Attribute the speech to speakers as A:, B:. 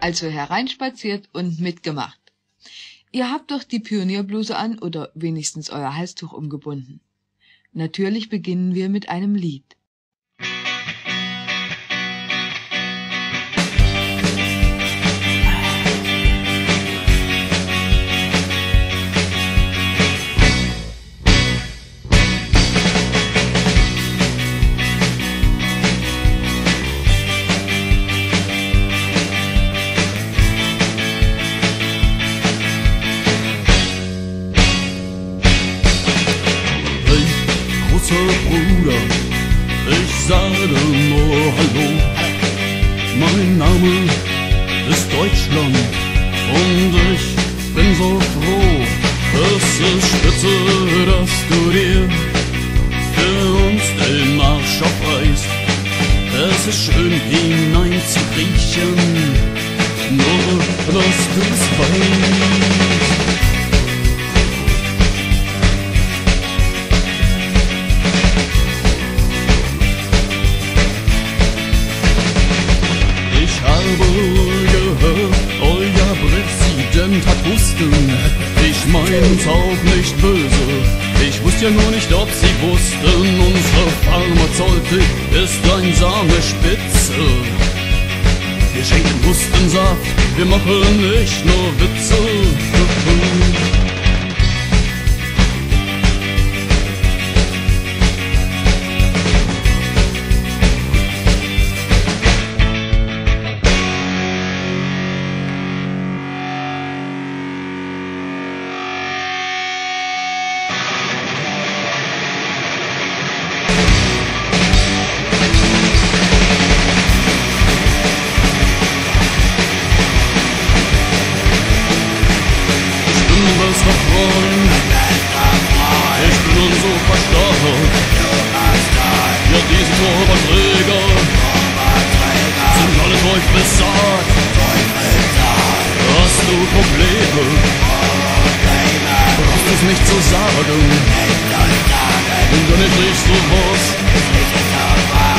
A: also hereinspaziert und mitgemacht. Ihr habt doch die Pionierbluse an oder wenigstens euer Halstuch umgebunden. Natürlich beginnen wir mit einem Lied.
B: Bruder, ich sage nur Hallo. Mein Name ist Deutschland und ich bin so froh. Es ist spitze, dass du dir für uns den Marsch aufreißt. Es ist schön hineinzukriechen, nur dass du's weißt. Euer Präsident hat Husten, ich mein's auch nicht böse. Ich wusste ja nur nicht, ob Sie wussten, unsere Pharmazeutik ist einsame Spitze. Wir schenken Hustensaft, wir machen nicht nur Witze. Ich bin nun so verstört. Ja, diese Torwartträger sind alle Teufelssaat. Hast du Probleme? Brauchst du's nicht zu sagen. Wenn du nicht riechst, du musst.